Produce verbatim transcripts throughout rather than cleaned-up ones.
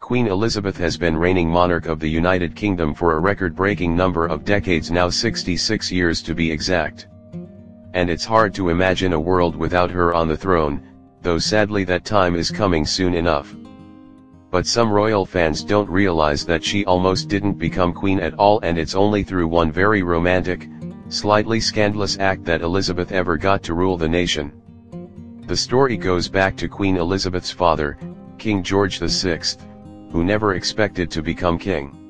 Queen Elizabeth has been reigning monarch of the United Kingdom for a record-breaking number of decades now, sixty-six years to be exact. And it's hard to imagine a world without her on the throne, though sadly that time is coming soon enough. But some royal fans don't realize that she almost didn't become queen at all, and it's only through one very romantic, slightly scandalous act that Elizabeth ever got to rule the nation. The story goes back to Queen Elizabeth's father, King George the sixth, who never expected to become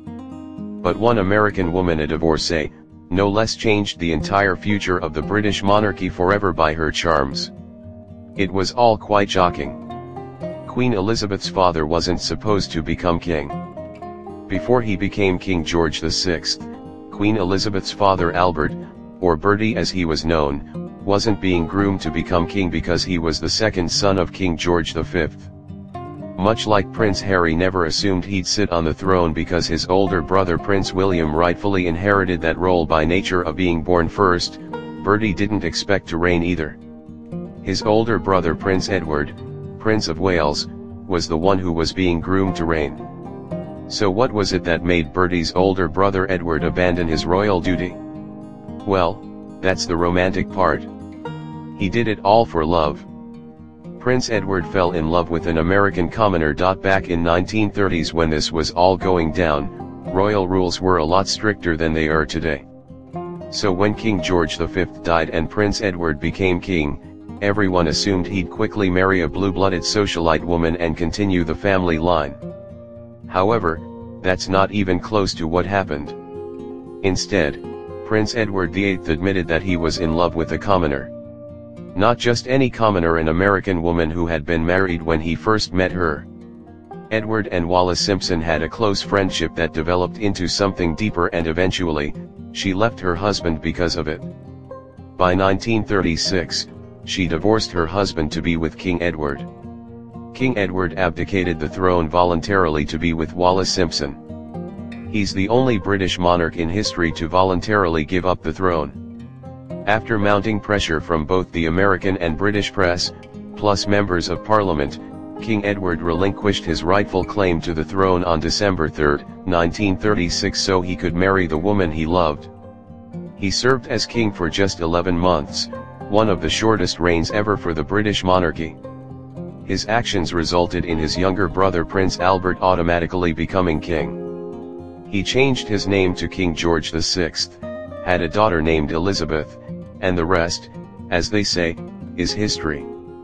king. But one American woman, a divorcee, no less, changed the entire future of the British monarchy forever by her charms. It was all quite shocking. Queen Elizabeth's father wasn't supposed to become king. Before he became King George the sixth, Queen Elizabeth's father Albert, or Bertie as he was known, wasn't being groomed to become king because he was the second son of King George the fifth. Much like Prince Harry never assumed he'd sit on the throne because his older brother Prince William rightfully inherited that role by nature of being born first, Bertie didn't expect to reign either. His older brother Prince Edward, Prince of Wales, was the one who was being groomed to reign. So what was it that made Bertie's older brother Edward abandon his royal duty? Well, that's the romantic part. He did it all for love. Prince Edward fell in love with an American commoner. Back in nineteen thirties, when this was all going down, royal rules were a lot stricter than they are today. So when King George the fifth died and Prince Edward became king, everyone assumed he'd quickly marry a blue-blooded socialite woman and continue the family line. However, that's not even close to what happened. Instead, Prince Edward the eighth admitted that he was in love with a commoner. Not just any commoner, an American woman who had been married when he first met her. Edward and Wallis Simpson had a close friendship that developed into something deeper, and eventually, she left her husband because of it. By nineteen thirty-six, she divorced her husband to be with King Edward. King Edward abdicated the throne voluntarily to be with Wallis Simpson. He's the only British monarch in history to voluntarily give up the throne. After mounting pressure from both the American and British press, plus members of Parliament, King Edward relinquished his rightful claim to the throne on December third, nineteen thirty-six, so he could marry the woman he loved. He served as king for just eleven months, one of the shortest reigns ever for the British monarchy. His actions resulted in his younger brother Prince Albert automatically becoming king. He changed his name to King George the sixth, had a daughter named Elizabeth, and the rest, as they say, is history.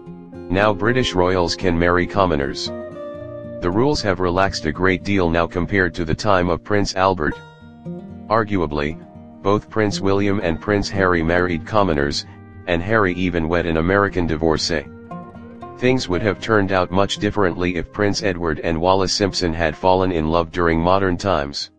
Now British royals can marry commoners. The rules have relaxed a great deal now compared to the time of Prince Albert. Arguably, both Prince William and Prince Harry married commoners, and Harry even wed an American divorcee. Things would have turned out much differently if Prince Edward and Wallis Simpson had fallen in love during modern times.